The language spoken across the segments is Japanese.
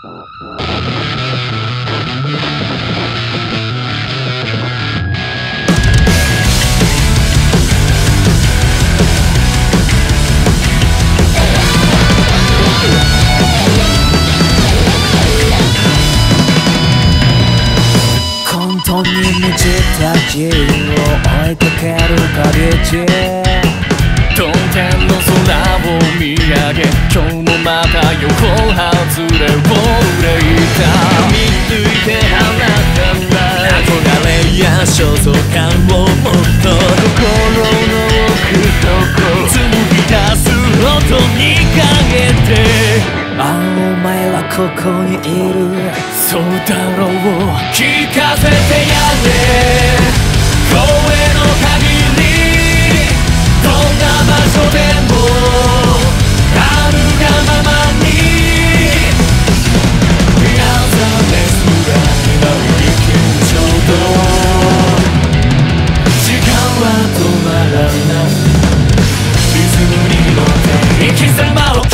本当に満ちた自由を追いかける旅路、当天の空を見上げ、今日もまた横外れを憂いた。見ついて離さない憧れや焦燥感をもっと心の奥底紡ぎ出す音にかけて、ああお前はここにいる、そうだろう、聞かせてやれ、声の限りどんな場所でもあるがままに、朝ですが今を生きるちょうど時間は止まらない、リズムに乗って生き様を刻もう。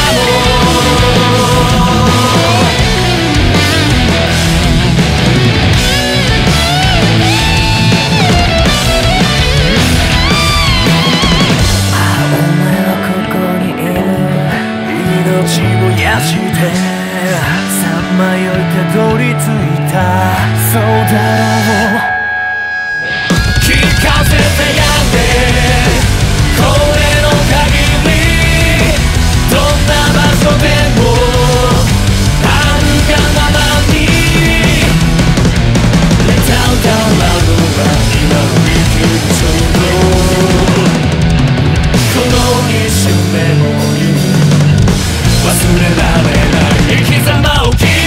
さまよいたどり着いた、そうだろう、聞かせてやれ、声の限りどんな場所でもあるがままに、歌うたらのは今を生きるちょうど、この一瞬メモリー忘れられない生き様を